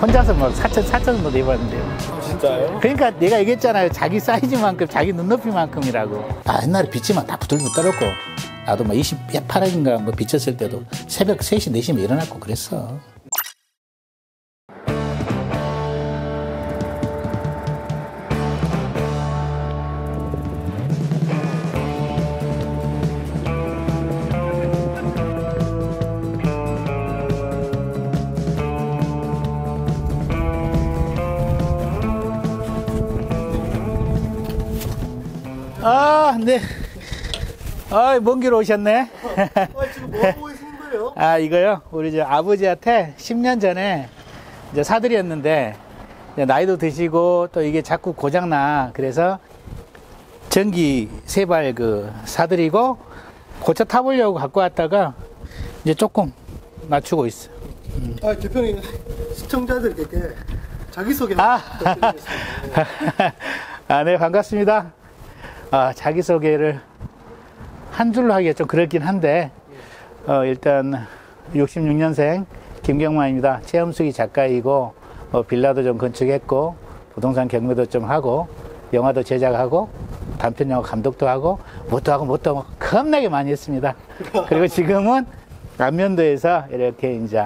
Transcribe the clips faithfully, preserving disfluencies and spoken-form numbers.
혼자서 뭐 사천, 사천도 내봤는데요. 아, 진짜요? 그러니까 내가 얘기했잖아요. 자기 사이즈만큼, 자기 눈높이만큼이라고. 아, 옛날에 빚지만 다 부들부들었고, 나도 뭐 이십팔 억인가 뭐 빚졌을 때도 새벽 세 시, 네 시면 일어났고 그랬어. 아, 네. 아, 먼 길 오셨네. 아, 지금 뭐 하고 계시는 거예요? 아, 이거요? 우리 저 아버지한테 십 년 전에 이제 사드렸는데, 이제 나이도 드시고 또 이게 자꾸 고장나. 그래서 전기 세발 그 사드리고 고쳐 타보려고 갖고 왔다가 이제 조금 맞추고 있어. 음. 아, 대표님, 시청자들께 자기소개 아, 부탁드리겠습니다. 아, 네, 반갑습니다. 아, 자기소개를 한 줄로 하기가 좀 그렇긴 한데, 어, 일단 육십육 년생 김경만입니다. 최엄숙이 작가이고, 어, 빌라도 좀 건축했고, 부동산 경매도 좀 하고, 영화도 제작하고, 단편 영화 감독도 하고, 뭣도 하고 뭣도 하고 겁나게 많이 했습니다. 그리고 지금은 안면도에서 이렇게 이제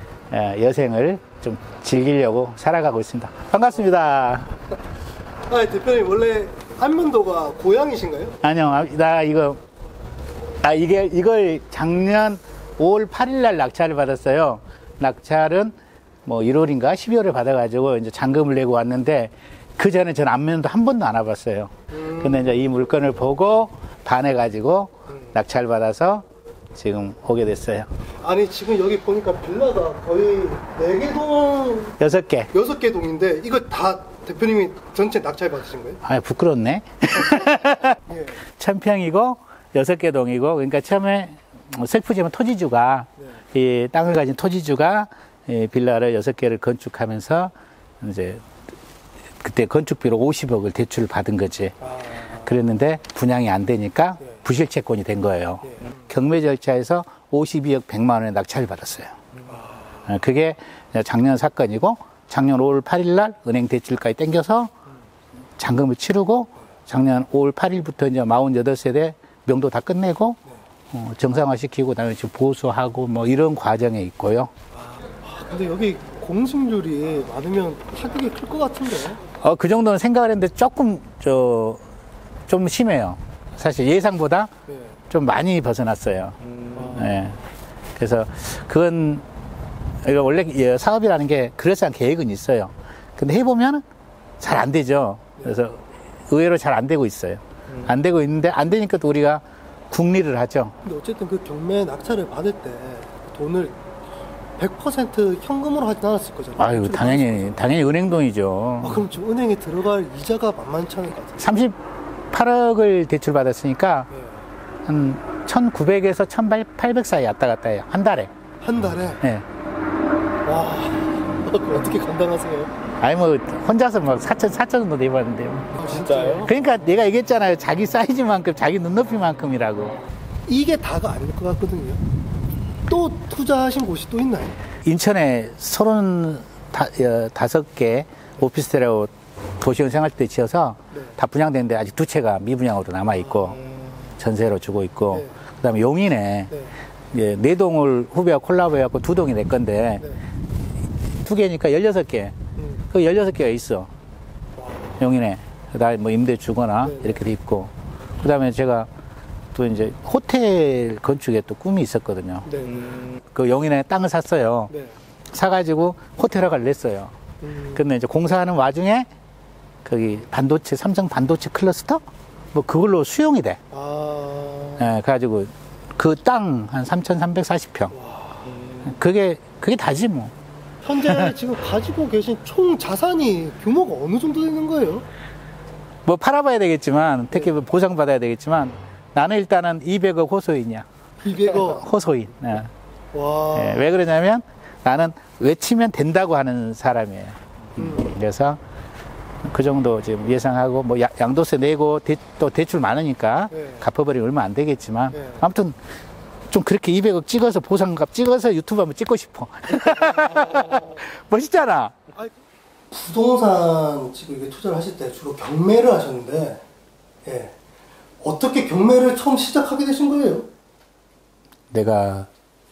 여생을 좀 즐기려고 살아가고 있습니다. 반갑습니다. 아, 대표님, 원래 안면도가 고향이신가요? 아니요, 나 이거, 아, 이게, 이걸 작년 오월 팔일 날 낙찰을 받았어요. 낙찰은 뭐 일월인가 십이월에 받아가지고 이제 잔금을 내고 왔는데, 그 전에 전 안면도 한 번도 안 와봤어요. 음. 근데 이제 이 물건을 보고 반해가지고 음. 낙찰 받아서 지금 오게 됐어요. 아니, 지금 여기 보니까 빌라가 거의 네 개 동, 여섯 개. 여섯 개 동인데, 이거 다 대표님이 전체 낙찰 받으신 거예요? 아, 부끄럽네. 예. 천 평이고 여섯 개 동이고, 그러니까 처음에 슬프지만 토지주가, 네. 이 땅을 가진 토지주가 이 빌라를 여섯 개를 건축하면서 이제 그때 건축비로 오십억을 대출을 받은 거지. 아. 그랬는데 분양이 안 되니까 네. 부실채권이 된 거예요. 네. 경매 절차에서 오십이억 백만 원에 낙찰을 받았어요. 아. 그게 작년 사건이고, 작년 오월 팔일 날 은행 대출까지 땡겨서 잔금을 치르고, 작년 오월 팔일부터 이제 사십팔 세대 명도 다 끝내고, 어, 정상화시키고, 그다음에 지금 보수하고 뭐 이런 과정에 있고요. 아, 근데 여기 공실률이 많으면 타격이 클 것 같은데? 어, 그 정도는 생각을 했는데 조금, 저, 좀 심해요. 사실 예상보다 네. 좀 많이 벗어났어요. 음. 네. 그래서 그건, 이거 원래 사업이라는 게 그럴싸한 계획은 있어요. 근데 해보면 잘 안 되죠. 그래서 의외로 잘 안 되고 있어요. 음. 안 되고 있는데, 안 되니까 또 우리가 궁리를 하죠. 근데 어쨌든 그 경매 낙찰을 받을 때 돈을 백 퍼센트 현금으로 하진 않았을 거잖아요. 아유, 당연히, 당연히 은행돈이죠. 아, 그럼 지금 은행에 들어갈 이자가 만만치 않을 것 같아요. 삼십팔억을 대출받았으니까 네. 한 천구백에서 천팔백 사이 왔다 갔다 해요. 한 달에. 한 달에? 네. 와, 어떻게 감당하세요? 아니, 뭐, 혼자서 막 사천, 사천도 내봤는데요. 아, 진짜요? 그러니까 내가 얘기했잖아요. 자기 사이즈만큼, 자기 눈높이만큼이라고. 이게 다가 아닐 것 같거든요. 또 투자하신 곳이 또 있나요? 인천에 서른 다섯 개 오피스텔하고 도시원 생활주택 지어서 네. 다 분양됐는데 아직 두 채가 미분양으로 남아있고, 아, 음. 전세로 주고 있고, 네. 그 다음에 용인에 네. 예, 네 동을 후배와 콜라보해갖고 두 동이 내 건데, 네. 두 개니까 열여섯 개. 음. 그 열여섯 개가 있어. 와. 용인에. 그 다음에 뭐 임대 주거나 네. 이렇게 돼 있고. 그 다음에 제가 또 이제 호텔 건축에 또 꿈이 있었거든요. 네. 음. 그 용인에 땅을 샀어요. 네. 사가지고 호텔 허가를 냈어요. 음. 근데 이제 공사하는 와중에 거기 반도체, 삼성 반도체 클러스터? 뭐 그걸로 수용이 돼. 아. 예, 그래가지고 그 땅 한 삼천삼백사십 평. 와. 그게, 그게 다지 뭐. 현재 지금 가지고 계신 총 자산이 규모가 어느 정도 되는 거예요? 뭐 팔아봐야 되겠지만, 특히 네. 보상받아야 되겠지만, 나는 일단은 이백억 호소인이야. 이백억? 호소인. 예. 와. 예, 왜 그러냐면 나는 외치면 된다고 하는 사람이에요. 음. 그래서 그 정도 지금 예상하고, 뭐 양도세 내고 대, 또 대출 많으니까 네. 갚아버리면 얼마 안 되겠지만, 네. 아무튼 좀 그렇게 이백억 찍어서 보상값 찍어서 유튜브 한번 찍고 싶어. 멋있잖아. 부동산 지금 이게 투자를 하실 때 주로 경매를 하셨는데, 예. 어떻게 경매를 처음 시작하게 되신 거예요? 내가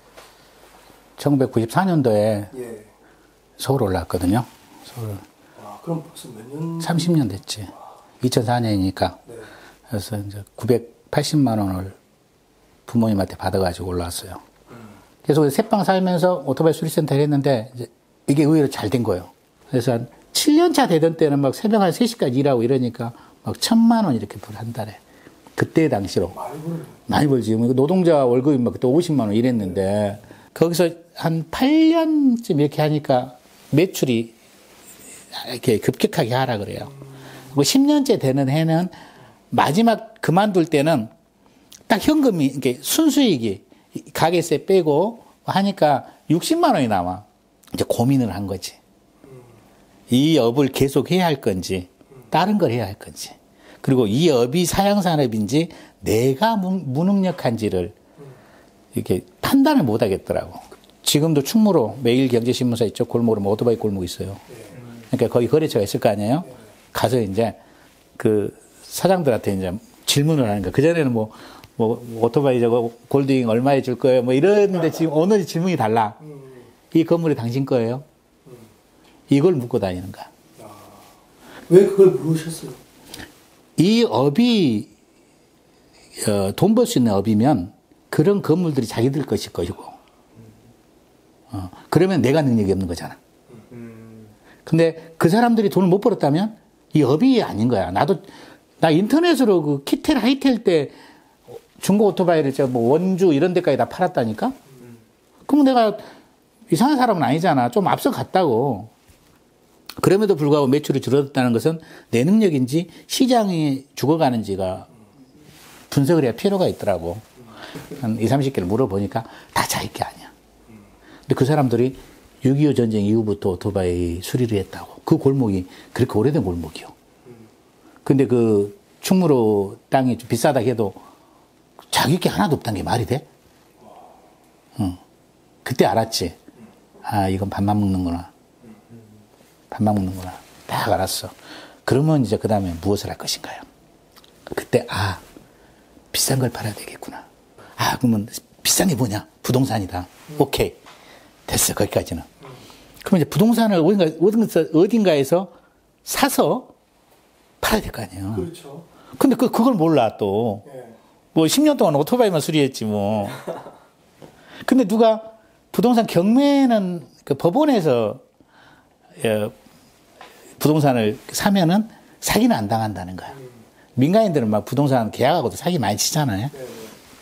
천구백구십사 년도에 예. 서울 올라왔거든요. 서울. 아, 그럼 벌써 몇 년? 삼십 년 됐지. 이천사 년이니까. 네. 그래서 이제 구백팔십만 원을 부모님한테 받아가지고 올라왔어요. 음. 그래서 새빵 살면서 오토바이 수리센터를 했는데 이제 이게 의외로 잘 된 거예요. 그래서 한 칠 년 차 되던 때는 막 새벽 한 세 시까지 일하고 이러니까 막 천만 원 이렇게 벌 한 달에. 그때 당시로. 많이 벌 많이 벌지. 노동자 월급이 막 그때 오십만 원 이랬는데 거기서 한 팔 년쯤 이렇게 하니까 매출이 이렇게 급격하게 하라 그래요. 그리고 십 년째 되는 해는 마지막 그만둘 때는 딱 현금이 이렇게 순수익이 가게세 빼고 하니까 육십만 원이 남아. 이제 고민을 한 거지. 이 업을 계속 해야 할 건지 다른 걸 해야 할 건지. 그리고 이 업이 사양산업인지 내가 무능력한지를 이렇게 판단을 못 하겠더라고. 지금도 충무로 매일 경제신문사 있죠. 골목으로 오토바이 골목 있어요. 그러니까 거기 거래처가 있을 거 아니에요. 가서 이제 그 사장들한테 이제 질문을 하는 거야. 그전에는 뭐, 뭐 오토바이 저거 골드윙 얼마에 줄 거예요? 뭐 이러는데 지금 오늘 질문이 달라. 이 건물이 당신 거예요? 이걸 묻고 다니는 거야. 왜 그걸 물으셨어요? 이 업이 어, 돈 벌 수 있는 업이면 그런 건물들이 자기들 것일 것이고 어, 그러면 내가 능력이 없는 거잖아. 근데 그 사람들이 돈을 못 벌었다면 이 업이 아닌 거야. 나도 나 인터넷으로 그 키텔 하이텔 때 중고 오토바이를 제가 뭐 원주 이런 데까지 다 팔았다니까. 그럼 내가 이상한 사람은 아니잖아. 좀 앞서 갔다고. 그럼에도 불구하고 매출이 줄어들었다는 것은 내 능력인지 시장이 죽어가는지가 분석을 해야 필요가 있더라고. 한 이삼십 개를 물어보니까 다 자기 게 아니야. 근데 그 사람들이 육이오 전쟁 이후부터 오토바이 수리를 했다고. 그 골목이 그렇게 오래된 골목이요. 근데 그 충무로 땅이 좀 비싸다 해도 자기 게 하나도 없다는 게 말이 돼? 응. 그때 알았지. 아, 이건 밥만 먹는구나. 밥만 먹는구나. 딱 알았어. 그러면 이제 그 다음에 무엇을 할 것인가요? 그때, 아, 비싼 걸 팔아야 되겠구나. 아, 그러면 비싼 게 뭐냐? 부동산이다. 오케이. 됐어, 거기까지는. 그러면 이제 부동산을 어딘가, 어딘가, 어딘가에서 사서 팔아야 될 거 아니에요. 그렇죠. 근데 그, 그걸 몰라, 또. 예. 뭐 십 년 동안 오토바이만 수리했지, 뭐. 근데 누가 부동산 경매는 그 법원에서 예, 부동산을 사면은 사기는 안 당한다는 거야. 음. 민간인들은 막 부동산 계약하고도 사기 많이 치잖아요. 네.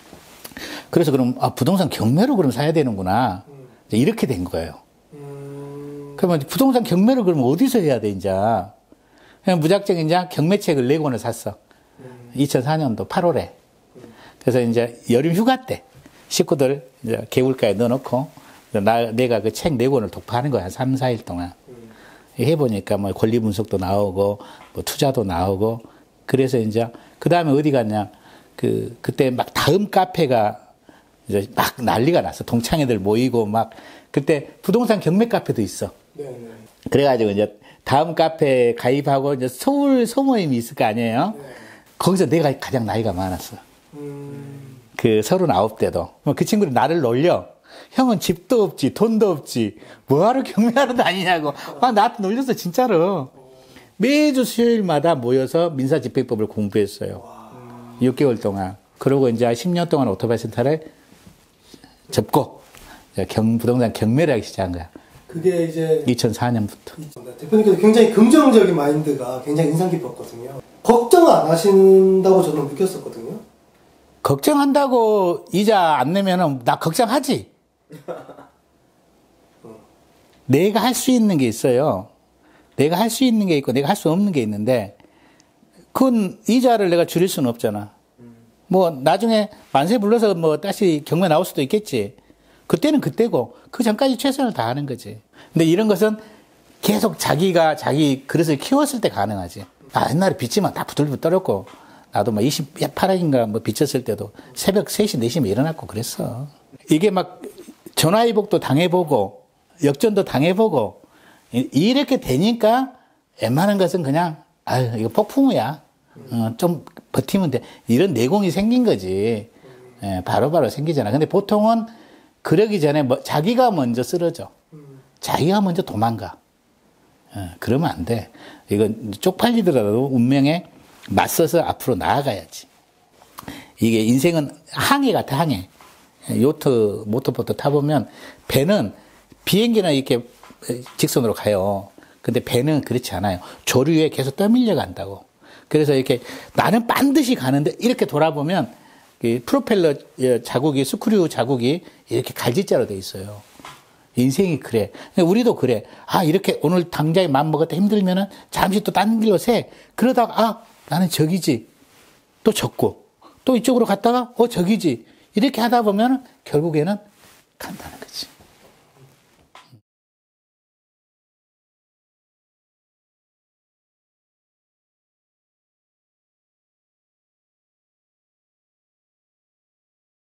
그래서 그럼 아, 부동산 경매로 그럼 사야 되는구나. 음. 이렇게 된 거예요. 음. 그러면 부동산 경매를 그럼 어디서 해야 돼, 이제. 그냥 무작정 이제 경매책을 네 권을 샀어. 음. 이천사 년도 팔월에. 음. 그래서 이제 여름 휴가 때 식구들 이제 개울가에 넣어놓고 나, 내가 그 책 네 권을 독파하는 거야. 삼, 사 일 동안. 음. 해보니까 뭐 권리 분석도 나오고 뭐 투자도 나오고 그래서 이제 그 다음에 어디 갔냐. 그, 그때 막 다음 카페가 이제 막 난리가 났어. 동창회들 모이고 막 그때 부동산 경매 카페도 있어. 네네. 그래가지고 이제 다음 카페에 가입하고 이제 서울 소모임이 있을 거 아니에요. 네. 거기서 내가 가장 나이가 많았어. 음. 그 서른아홉 대도. 그 친구들이 나를 놀려. 형은 집도 없지, 돈도 없지, 뭐하러 경매하러 다니냐고. 막 나한테 놀렸어, 진짜로. 매주 수요일마다 모여서 민사집행법을 공부했어요. 육 개월 동안. 그러고 이제 십 년 동안 오토바이 센터를 접고, 경, 부동산 경매를 하기 시작한 거야. 그게 이제. 이천사 년부터. 대표님께서 굉장히 긍정적인 마인드가 굉장히 인상 깊었거든요. 걱정 안 하신다고 저는 느꼈었거든요. 걱정한다고 이자 안 내면은 나 걱정하지. 내가 할 수 있는 게 있어요. 내가 할 수 있는 게 있고 내가 할 수 없는 게 있는데 그건 이자를 내가 줄일 수는 없잖아. 뭐 나중에 만세 불러서 뭐 다시 경매 나올 수도 있겠지. 그때는 그때고 그 전까지 최선을 다하는 거지. 근데 이런 것은 계속 자기가 자기 그릇을 키웠을 때 가능하지. 아, 옛날에 빚지만 다 부들부들 떨었고 나도 막 이십팔 억인가 뭐 빚졌을 때도 새벽 세 시, 네 시면 일어났고 그랬어. 이게 막 전화위복도 당해보고 역전도 당해보고 이- 이렇게 되니까 웬만한 것은 그냥 아유 이거 폭풍우야. 어, 좀 버티면 돼. 이런 내공이 생긴 거지. 예, 바로바로 생기잖아. 근데 보통은 그러기 전에 뭐, 자기가 먼저 쓰러져. 자기가 먼저 도망가. 예, 그러면 안 돼. 이건 쪽팔리더라도 운명에 맞서서 앞으로 나아가야지. 이게 인생은 항해 같아, 항해. 요트, 모터보트 타보면 배는 비행기는 이렇게 직선으로 가요. 근데 배는 그렇지 않아요. 조류에 계속 떠밀려 간다고. 그래서 이렇게 나는 반드시 가는데 이렇게 돌아보면 이 프로펠러 자국이, 스크류 자국이 이렇게 갈짓자로 돼 있어요. 인생이 그래. 우리도 그래. 아, 이렇게 오늘 당장에 마음먹었다 힘들면은 잠시 또 딴 길로 새. 그러다가, 아, 나는 저기지. 또 졌고. 또 이쪽으로 갔다가, 어, 저기지. 이렇게 하다 보면 결국에는 간다는 거지.